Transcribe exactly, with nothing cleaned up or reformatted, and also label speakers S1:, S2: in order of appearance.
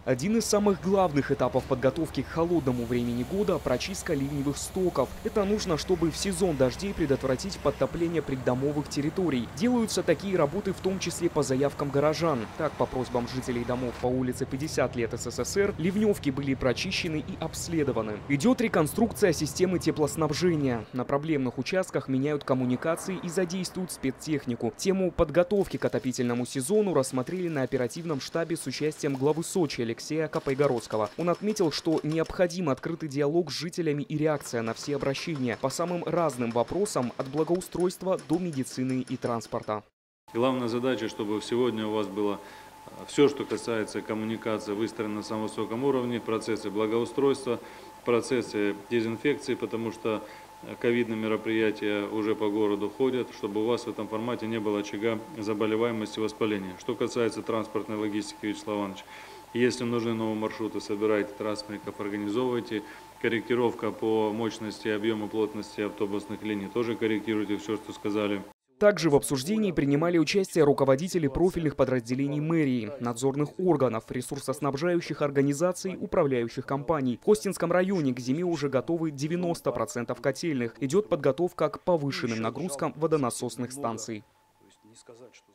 S1: Один из самых главных этапов подготовки к холодному времени года – прочистка ливневых стоков. Это нужно, чтобы в сезон дождей предотвратить подтопление придомовых территорий. Делаются такие работы в том числе по заявкам горожан. Так, по просьбам жителей домов по улице пятьдесят лет СССР, ливневки были прочищены и обследованы. Идет реконструкция системы теплоснабжения. На проблемных участках меняют коммуникации и задействуют спецтехнику. Тему подготовки к отопительному сезону рассмотрели на оперативном штабе с участием главы Сочи Алексея Капайгородского. Он отметил, что необходим открытый диалог с жителями и реакция на все обращения по самым разным вопросам от благоустройства до медицины и транспорта.
S2: Главная задача, чтобы сегодня у вас было все, что касается коммуникации, выстроено на самом высоком уровне, процессы благоустройства, процессы дезинфекции, потому что ковидные мероприятия уже по городу ходят, чтобы у вас в этом формате не было очага заболеваемости и воспаления. Что касается транспортной логистики, Вячеслав Иванович, если нужны новые маршруты, собирайте транспортников, организовывайте. Корректировка по мощности, объему, плотности автобусных линий тоже корректируйте все, что сказали.
S1: Также в обсуждении принимали участие руководители профильных подразделений мэрии, надзорных органов, ресурсоснабжающих организаций, управляющих компаний. В Хостинском районе к зиме уже готовы девяносто процентов котельных. Идет подготовка к повышенным нагрузкам водонасосных станций.